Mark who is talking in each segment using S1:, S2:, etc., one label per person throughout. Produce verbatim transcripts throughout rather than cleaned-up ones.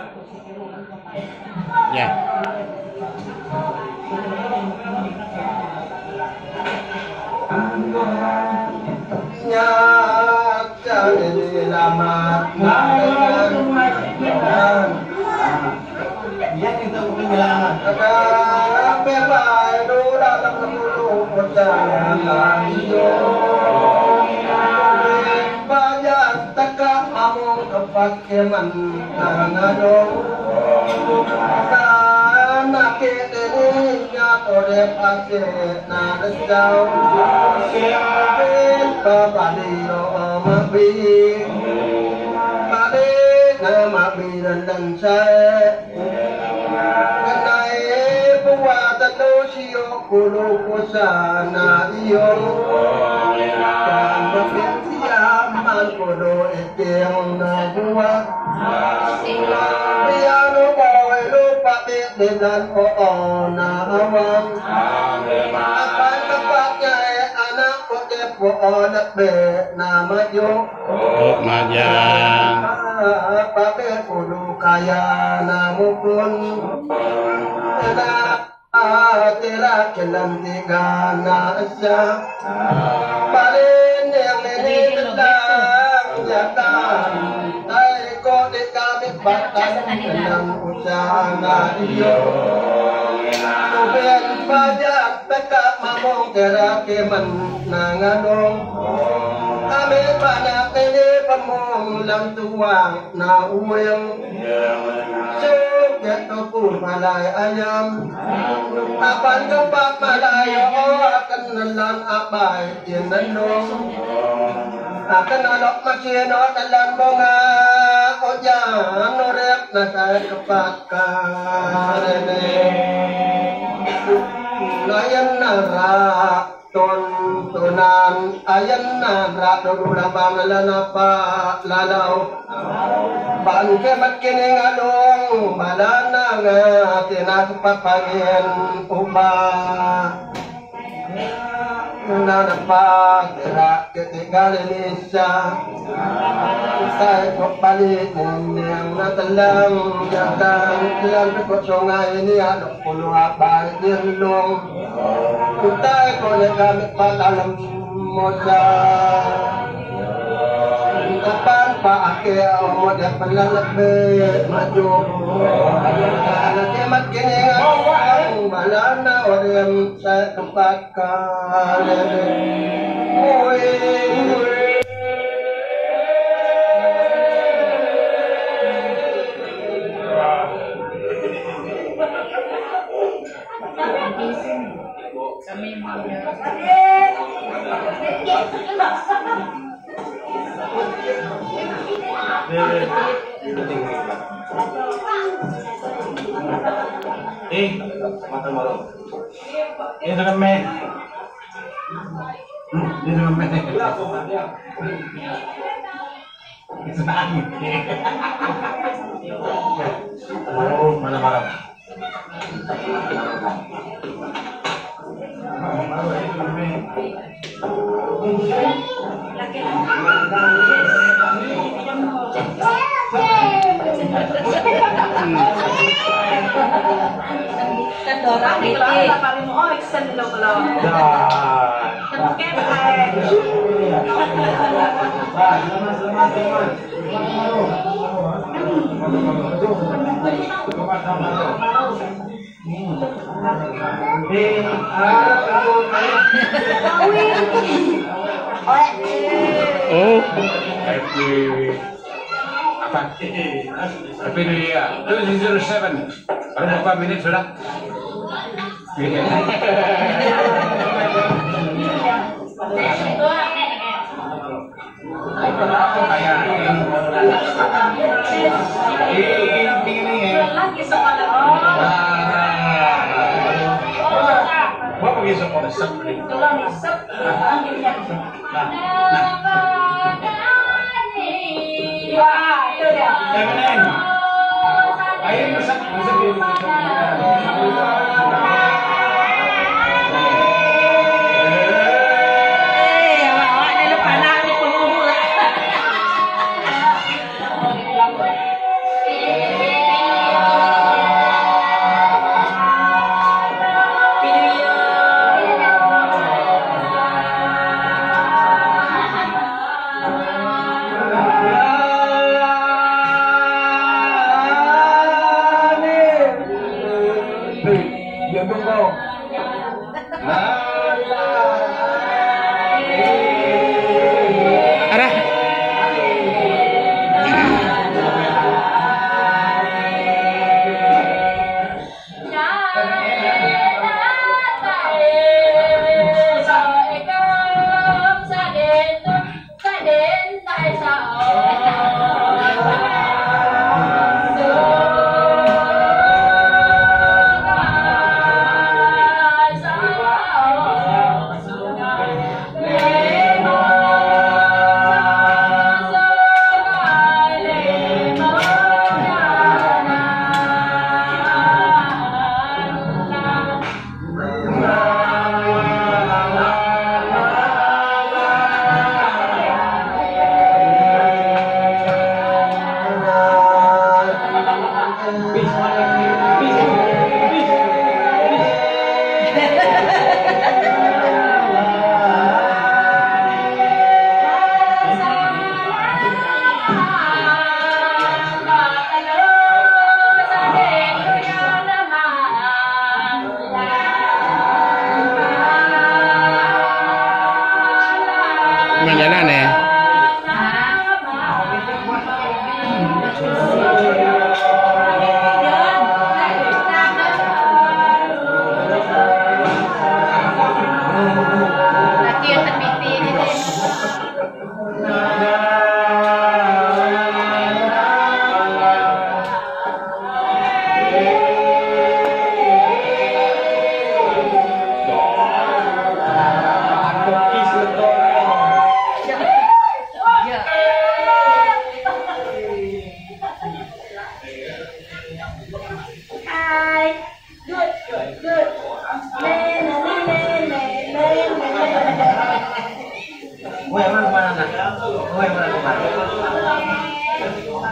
S1: Ya.
S2: Jadi lama dia kita ketinggalan ada bebas do dalam sepuluh perjalanan iyo banyak tekak amung kepakeman nangadong karena kita ini nyata depake nadesau kita baliyo mabi bali nama biran dan saya kenai buat dosia kulu kusana iyo dan bersiaman kudu eteng nabua bianu boy lupa dengan ona awang apa tempatnya anak kodep ona be nama yo
S1: Majan.
S2: apa be kudu kaya namukun tira kelam tiga nasa paling yang ini tentang jatan tay ko di kami batan dalam usaha iyo tuben pajak pekak mamong tira keman nanganong kami banyak ini pemong lam tuang na uweng jatuh pun malay ayam apan kepak malay o akan nalan abay tinanong akan alok masino dalam bunga ojan norek na sa kepak karene layan narak ton tunan ayan narak dodula bangalan apa lalau bangke makining along malana nga tinagpapagin ubah nanapa kira ketiga Indonesia saya kembali yang natalang jatang yang dekat sungai ini ada puluh apa dirlong kita boleh kami padalam modal kapan Pak Akhil modal pelalabit maju karena kemat kini ngomong malana orang saya kempatkan
S3: kami mau
S4: eh mata malu ini dengan me ini dengan me senang mana malam
S3: Kedorang nih kalau paling mau action lo kalau. Kan kayak
S1: Oh, happy apa? Happy New Year two thousand seven. Baru berapa menit sudah?
S3: lagi sekolah.
S4: What were you supposed to say?
S3: Tulang isep.
S4: Nah, nah.
S3: Wah, itu dia.
S4: Jangan. Ayo masak, masak dulu.
S3: Thank you.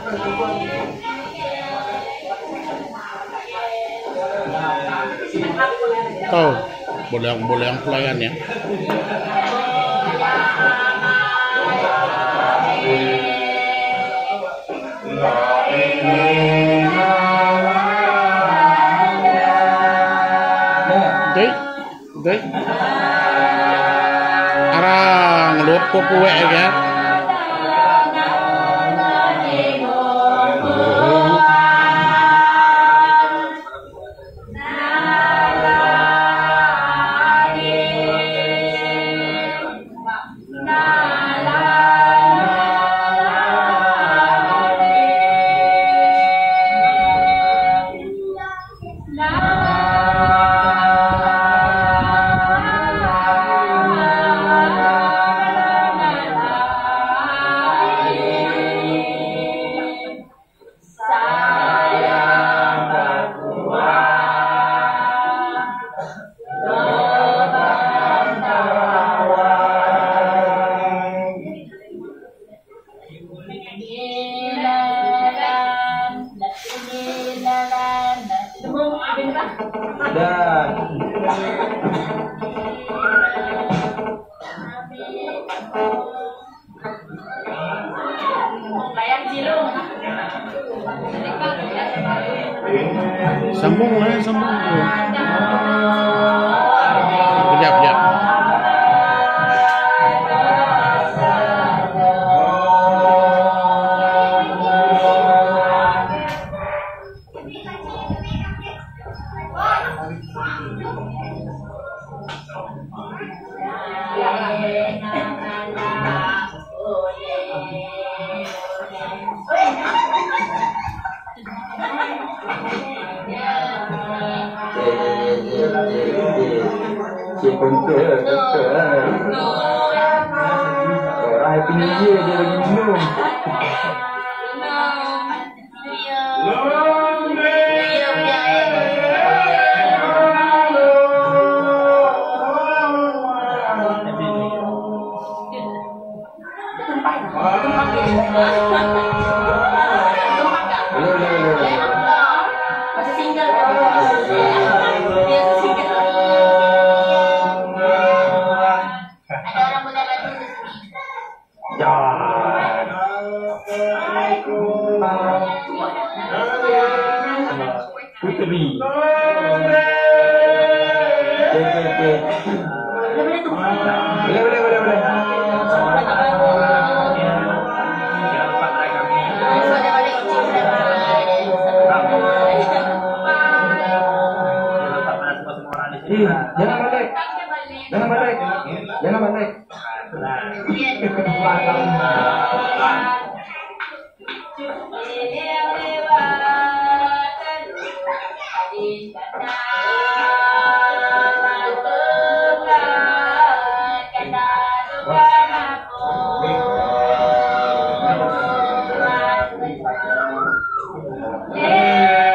S5: Oh, boleh yang boleh yang pelayan ya. Dek, dek. Arang luap kok kue ya. Sambung lah, sambung. Kejap, kejap.
S2: Orang happy new year dia lagi minum. Putri. Boleh, boleh, boleh, boleh. Ih, jangan balik. Jangan balik. Jangan balik.
S3: Yeah.